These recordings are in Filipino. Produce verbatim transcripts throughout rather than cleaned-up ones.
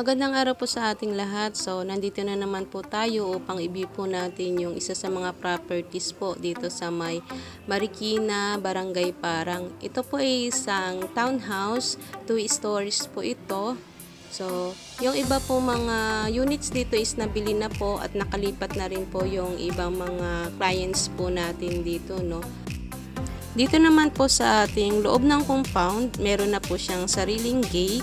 Magandang araw po sa ating lahat. So, nandito na naman po tayo upang i-view po natin yung isa sa mga properties po dito sa may Marikina, Barangay Parang. Ito po ay isang townhouse, two stories po ito. So, yung iba po mga units dito is nabili na po at nakalipat na rin po yung ibang mga clients po natin dito, no. Dito naman po sa ating loob ng compound, meron na po siyang sariling gate.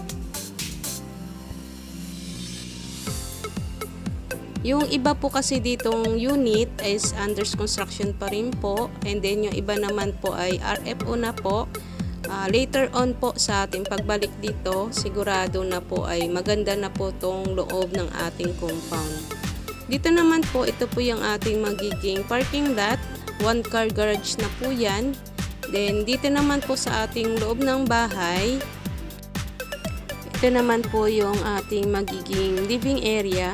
Yung iba po kasi ditong unit is under construction pa rin po, and then yung iba naman po ay R F O na po. Uh, later on po sa ating pagbalik dito, sigurado na po ay maganda na po tong loob ng ating compound. Dito naman po, ito po yung ating magiging parking lot, one car garage na po yan. Then dito naman po sa ating loob ng bahay, ito naman po yung ating magiging living area.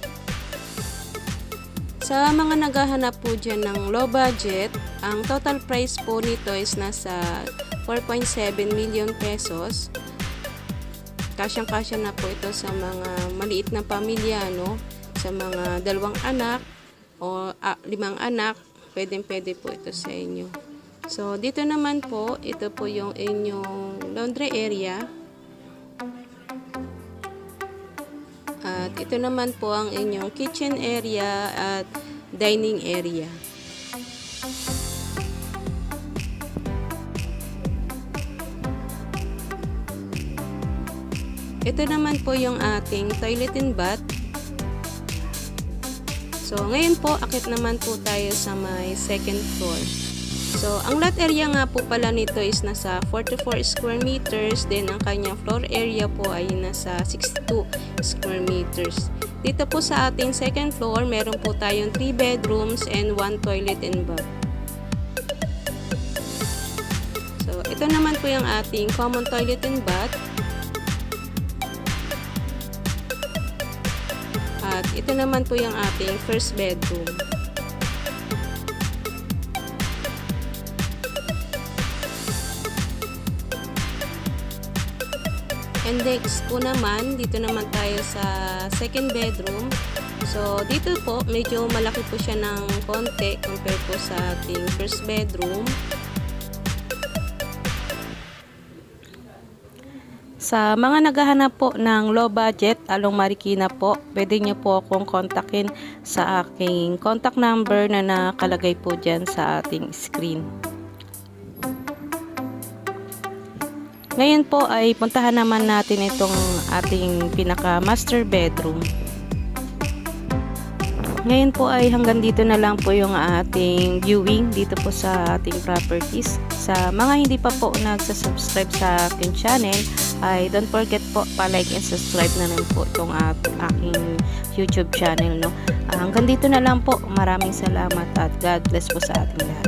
Sa mga naghahanap po dyan ng low budget, ang total price po nito is nasa four point seven million pesos. Kasyang-kasya na po ito sa mga maliit na pamilya, no? Sa mga dalawang anak o ah, limang anak, pwedeng-pwede po ito sa inyo. So, dito naman po, ito po yung inyong laundry area. At ito naman po ang inyong kitchen area at dining area. Ito naman po yung ating toilet and bath. So, ngayon po, akit naman po tayo sa may second floor. So, ang lot area nga po pala nito is nasa forty-four square meters. Then, ang kanyang floor area po ay nasa sixty-two square meters. Dito po sa ating second floor, meron po tayong three bedrooms and one toilet and bath. So, ito naman po yung ating common toilet and bath. At ito naman po yung ating first bedroom. And next po naman, dito naman tayo sa second bedroom. So, dito po, medyo malaki po siya ng konti compare po sa ating first bedroom. Sa mga naghahanap po ng low budget, along Marikina po, pwede nyo po akong kontakin sa aking contact number na nakalagay po dyan sa ating screen. Ngayon po ay puntahan naman natin itong ating pinaka master bedroom. Ngayon po ay hanggang dito na lang po yung ating viewing dito po sa ating properties. Sa mga hindi pa po nagsasubscribe sa aking channel, ay don't forget po pa-like and subscribe na rin po itong aking YouTube channel, no? Hanggang dito na lang po. Maraming salamat at God bless po sa ating lahat.